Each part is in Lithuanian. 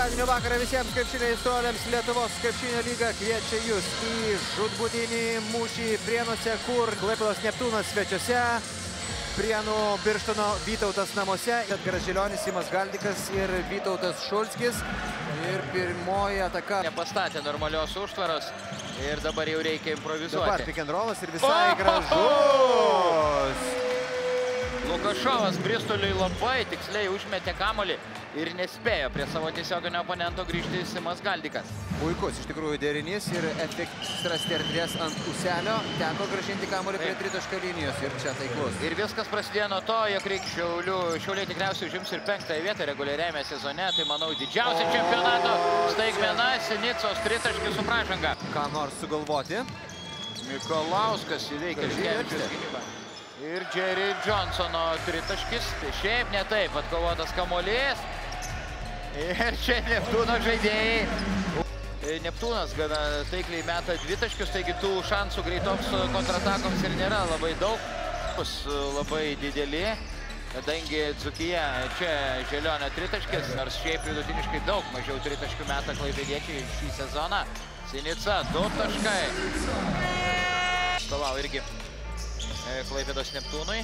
Šeštadienio vakarą visiems krepšinio aistruoliams Lietuvos krepšinio lyga kviečia jūs į žūtbūtinį mūšį Prienuose, kur Klaipėdos Neptūnas svečiuose, Prienų Birštono Vytautas namuose. Edgaras Želionis, Simas Galdikas ir Vytautas Šulskis. Ir pirmoji ataka. Nepastatė normalios užtvaros ir dabar jau reikia improvizuoti. Dabar pick and rollas ir visai gražus. Lukašovas Bristoliui labai tiksliai užmetė kamuolį ir nespėjo prie savo tiesioginio oponento grįžti Simas Galdikas. Puikus iš tikrųjų derinys ir efektas erdvės ant puselio. Teko grąžinti kamuolį prie tritaškio linijos ir čia taiklus. Ir viskas prasidėjo nuo to, jog Šiauliai tikriausiai užims ir 5. vietą reguliariajame sezone. Tai manau didžiausia čempionato staigmena, Sinicos tritaškis su pražanga. Ką nors sugalvoti. Mikolauskas įveikia Škevičius gynybą. Ir Jerry Johnsono tritaškis. Šiaip ne taip atkovotas kamuolys. Ir čia Neptūno žaidėjai. Neptūnas gana taikliai meta dvitaškius, taigi tų šansų greitoms kontratakoms ir nėra labai daug. Bus labai dideli, kadangi Dzūkija čia Želionio tritaškis, nors šiaip vidutiniškai daug mažiau tritaškių meta klaipėdiečiai šį sezoną. Sinica 2 taškai. Stovau irgi Klaipėdos Neptūnui.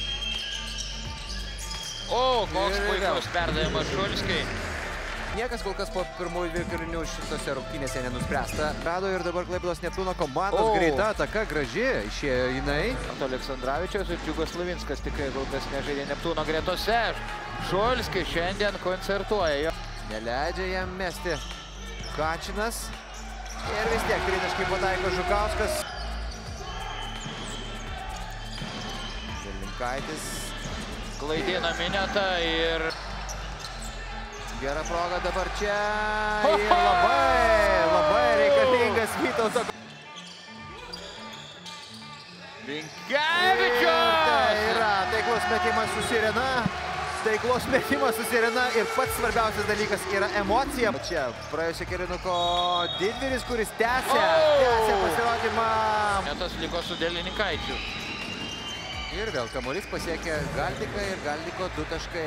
O, koks puikus perdavimas Šulskiui. Niekas kol kas po pirmųjų dviejų kėlinių šitose rungtynėse nenuspręsta. Rado ir dabar Klaipėdos Neptūno komandos greita ataka, graži, išėjo jinai. Aleksandrovičius ir Džiugas Slavinskas tikrai kol kas nežaidė Neptūno gretose. Šulskis šiandien koncertuoja. Neleidžia jam mesti Kačinas. Ir vis tiek tritaškai pataiko Žukauskas. Delinkaitis klaidina Minetą ir gera proga dabar čia. Ir labai reikalingas Vytauto. Linkevičius! Tai yra taiklus metimas su sirena. Taiklos metimas su sirena ir pats svarbiausias dalykas yra emocija. Čia praėjusio kėlinuko didvyris, kuris tęsia pasirodymą. Netas liko su Delinkaičiu. Ir vėl kamuolys pasiekė Galdiką ir Galdiko 2 taškai.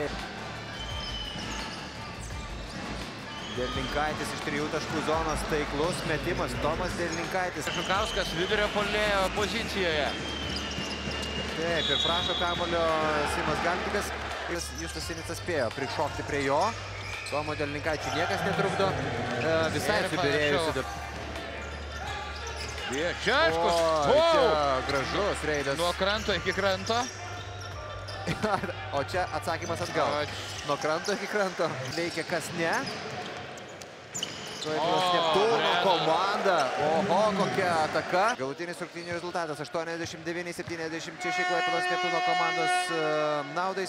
Delinkaitis iš 3 taškų zonos, taiklus metimas, Tomas Delinkaitis. Žukauskas vidurio puolėjo pozicijoje. Taip, ir prašo kamuolio Simas Galdikas. Justas Sinicas spėjo prišokti prie jo. Tomo Delinkaičių niekas netrukdo. Visai subirėjusi. Viečeškus. Čia gražus reidas. Nuo kranto iki kranto. O čia atsakymas atgal. Nuo kranto iki kranto. Veikia kas ne. Klaipėdos Neptūno komanda. Oho, kokia ataka. Galutinis rungtynių rezultatas 89-76 Klaipėdos Neptūno komandos naudai.